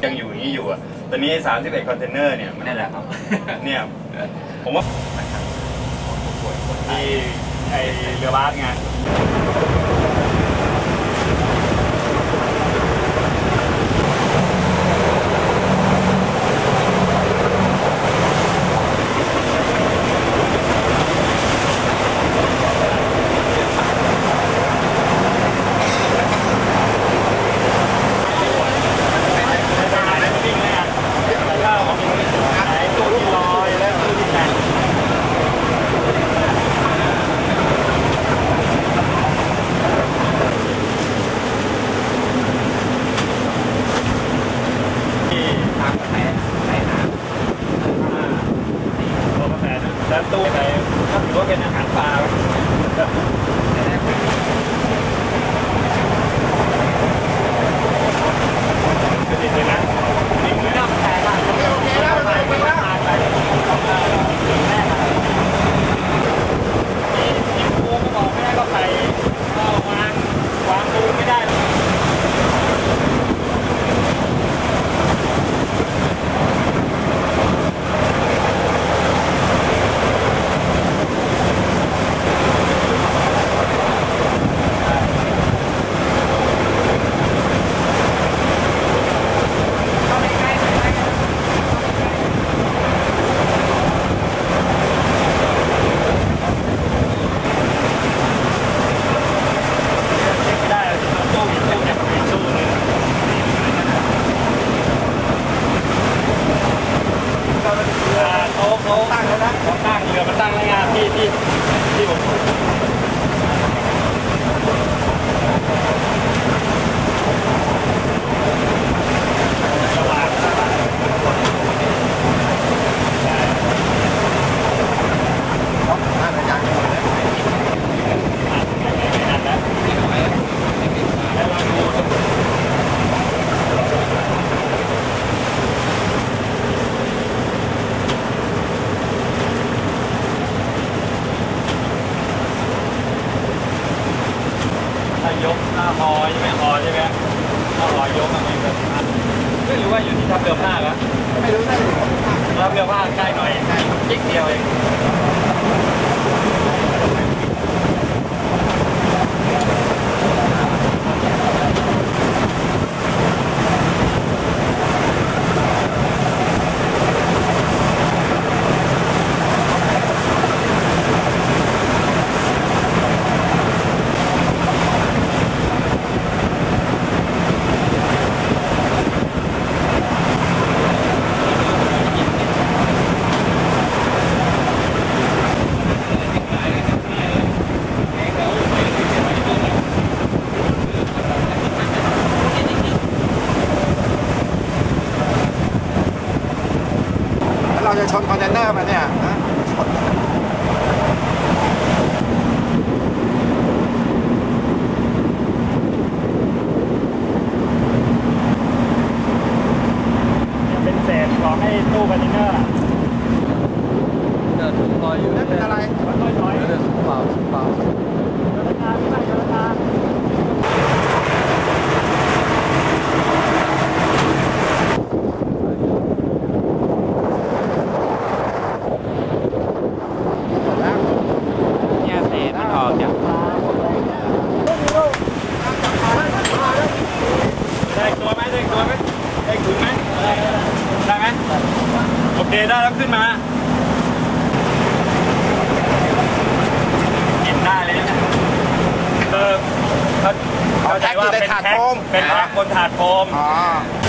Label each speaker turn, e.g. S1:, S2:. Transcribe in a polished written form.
S1: ยังอยู่อย่างนี้อยู่อ่ะตอนนี้31คอนเทนเนอร์เนี่ย
S2: นั่นแหละครับ
S1: เนี่ยผมว่าที่ไอเรือบาสไงแล้วตู้ไหนก็ถือว่าเป็นอาหารปลาคือจริงๆนะจริงไม่ต้องแพ้ละโอเคแล้วไปไม่ต้องทานไปมีปูก็บอกไม่ได้ก็ใส่ก็วางปูไม่ได้เขาตั้งแล้วนะเขาตั้งเรือมันตั้งในงานที่ผมยกหน้าฮอใช่ไหมฮอใช่ไหมหน้าฮอยกอะไรแบบนั้นไม่รู้ว่าอยู่ที่ทัพเรือผ้าแล้วไม่รู้ได้ทัพเรือผ้าใกล้หน่อยจิ๊กเดียวเอง
S3: เราจะชนคอนเทนเนอร์มาเนี่ยนะ
S1: เป็นเศษของไอ้ตู้คอนเทนเนอร์
S3: เดินลอยอยู่นั่นเป็นอะไร
S1: ลอย
S3: เดินเปล่า
S1: ราคาไม่ใช่ราคาได้ตัวไหมได้ถุงไหมได้ไหมโอเคได้แล้วขึ้นมากินได้เลยเข้าใจว่าเป็นแพ็คบนถาดโฟม